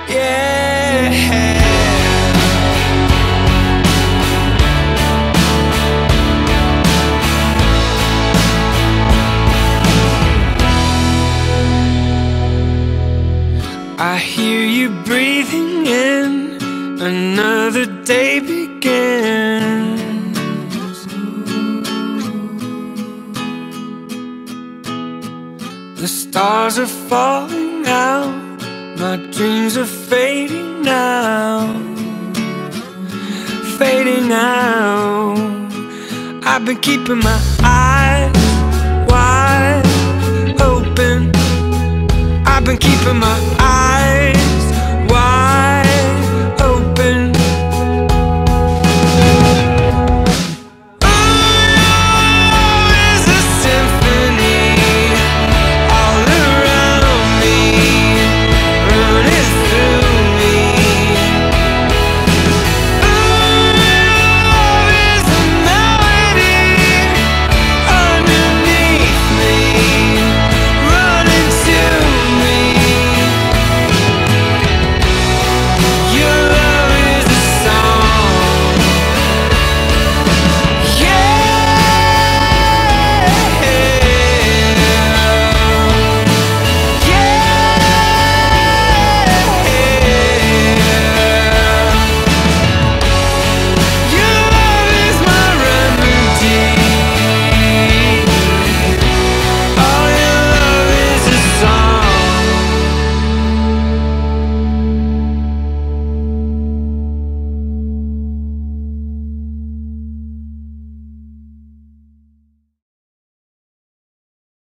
yeah. I hear you breathing in, another day begins. The stars are falling out, my dreams are fading now, fading out. I've been keeping my eyes wide open, I've been keeping my eyes